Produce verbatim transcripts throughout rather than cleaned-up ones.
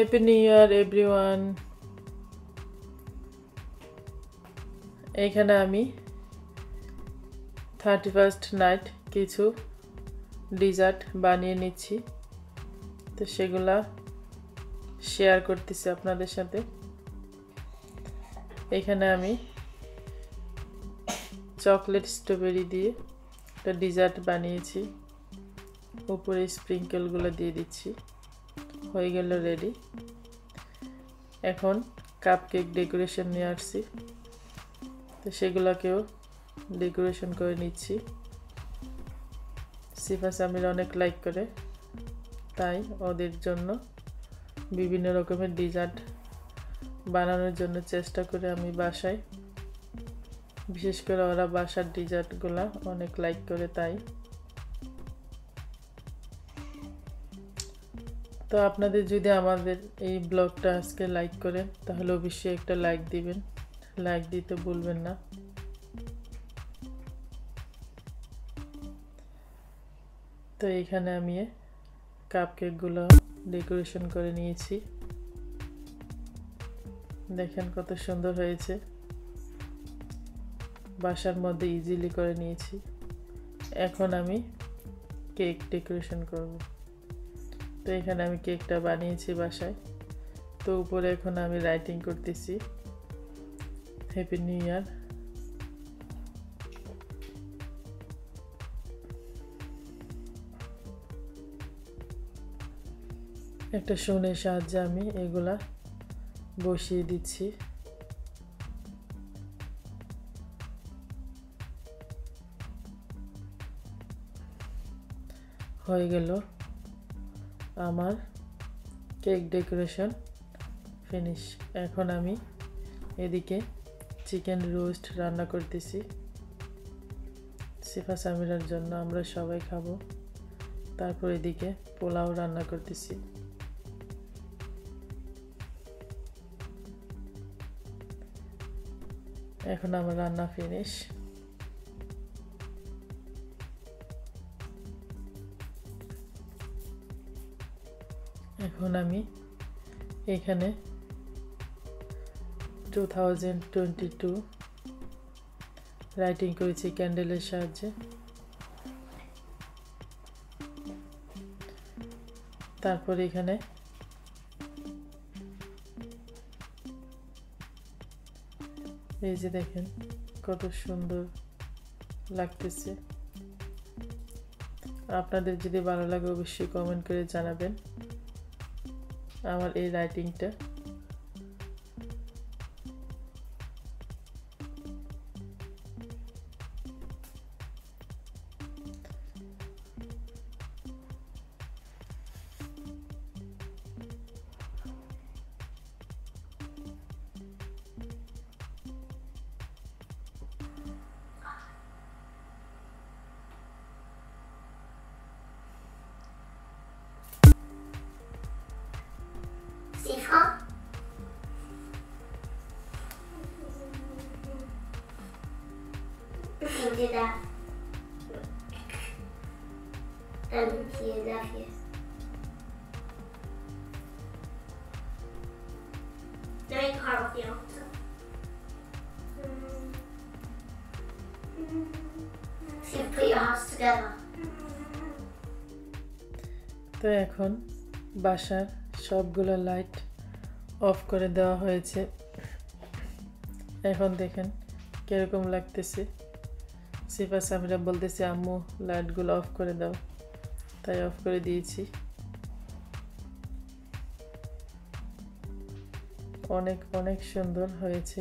Happy New Year everyone. এখানে আমি thirty first night কিছু ডেজার্ট বানিয়ে নিচ্ছি, তো সেগুলা শেয়ার করতেছি আপনাদের সাথে। এখানে আমি চকলেট স্ট্রবেরি দিয়ে একটা ডেজার্ট বানিয়েছি, উপরে স্প্রিঙ্কেলগুলো দিয়ে দিচ্ছি। হয়ে গেল রেডি। এখন কাপকেক ডেকোরেশন নিয়ে আসছি, তো সেগুলোকেও ডেকোরেশন করে নিচ্ছি। সিফা সামির অনেক লাইক করে, তাই ওদের জন্য বিভিন্ন রকমের ডেজার্ট বানানোর জন্য চেষ্টা করে আমি বাসায়। বিশেষ করে ওরা বাসার ডেজার্টগুলো অনেক লাইক করে, তাই। তো আপনাদের যদি আমাদের এই ব্লগটা আজকে লাইক করেন, তাহলে অবশ্যই একটা লাইক দিবেন, লাইক দিতে ভুলবেন না। তো এখানে আমি কাপকেকগুলো ডেকোরেশন করে নিয়েছি, দেখেন কত সুন্দর হয়েছে। বাসার মধ্যে ইজিলি করে নিয়েছি। এখন আমি কেক ডেকোরেশন করব। তো এখানে আমি কেকটা বানিয়েছি বাসায়। তো উপরে এখন আমি রাইটিং করতেছি হ্যাপি নিউ ইয়ার। একটা শোনের সাহায্যে আমি এগুলা বসিয়ে দিচ্ছি। হয়ে গেল আমার কেক ডেকোরেশন ফিনিশ। এখন আমি এদিকে চিকেন রোস্ট রান্না করতেছি সিফা সামিরার জন্য, আমরা সবাই খাবো। তারপর এদিকে পোলাও রান্না করতেছি। এখন আমার রান্না ফিনিশ। এখন আমি এখানে two thousand twenty two writing করেছি ক্যান্ডেলের সাহায্যে। তারপর এখানে এই যে দেখেন কত সুন্দর লাগতেছে। আপনাদের যদি ভালো লাগে অবশ্যই কমেন্ট করে জানাবেন আমার এই রাইটিংটা। Sifa? Who did that? And here, that here. Now you carve off the altar. So you put your hands together. তো এখন বাসার সবগুলো লাইট অফ করে দেওয়া হয়েছে। এখন দেখেন কিরকম লাগতেছে। সিফা সামিরা বলতেছে আম্মু লাইটগুলো অফ করে দাও, তাই অফ করে দিয়েছি। অনেক অনেক সুন্দর হয়েছে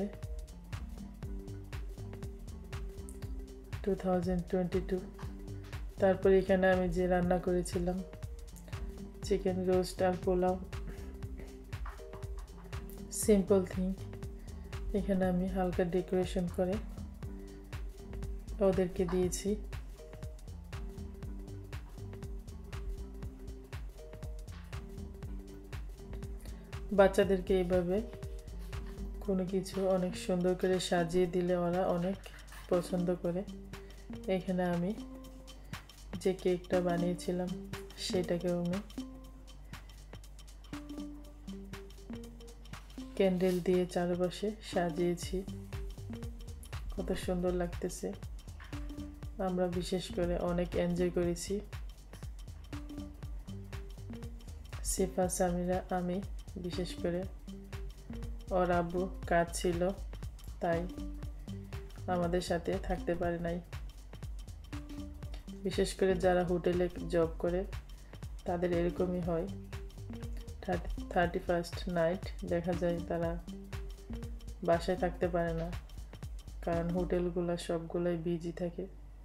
টু থাউজেন্ড টোয়েন্টি টু। তারপর এখানে আমি যে রান্না করেছিলাম চিকেন রোস্ট আর পোলাও, সিম্পল থিং, এখানে আমি হালকা ডেকোরেশন করে ওদেরকে দিয়েছি। বাচ্চাদেরকে এইভাবে কোনো কিছু অনেক সুন্দর করে সাজিয়ে দিলে ওরা অনেক পছন্দ করে। এখানে আমি যে কেকটা বানিয়েছিলাম সেটাকেও আমি ক্যান্ডেল দিয়ে চারপাশে সাজিয়েছি, কত সুন্দর লাগতেছে। আমরা বিশেষ করে অনেক এনজয় করেছি, সিফা, সামিরা, আমি বিশেষ করে। ওর আব্বু কাজ ছিল তাই আমাদের সাথে থাকতে পারে নাই। বিশেষ করে যারা হোটেলে জব করে তাদের এরকমই হয়, থার্টি ফার্স্ট নাইট দেখা যায় তারা বাসায় থাকতে পারে না, কারণ হোটেলগুলো সবগুলোই বিজি থাকে।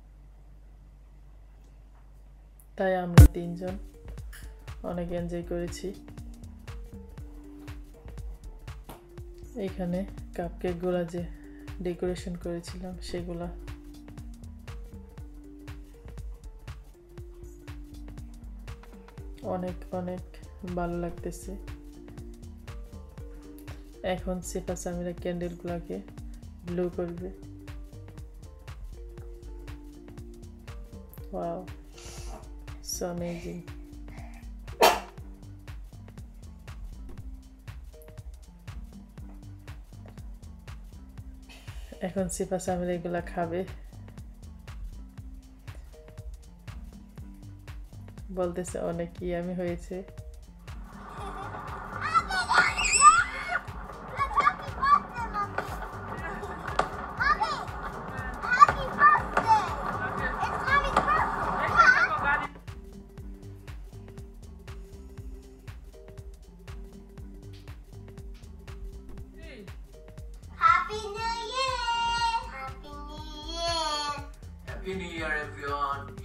তাই আমরা তিনজন অনেক এনজয় করেছি। এখানে কাপকেকগুলো যে ডেকোরেশন করেছিলাম সেগুলা অনেক অনেক ভালো লাগতেছে। এখন সিফা সামিরা ক্যান্ডেলগুলোকে ব্লু করবে। Wow, so amazing. এখন সিফা সামিরা এগুলা খাবে, বলতেছে অনেক ইয়ামি হয়েছে। Happy New Year! Happy New Year! Happy New Year, everyone.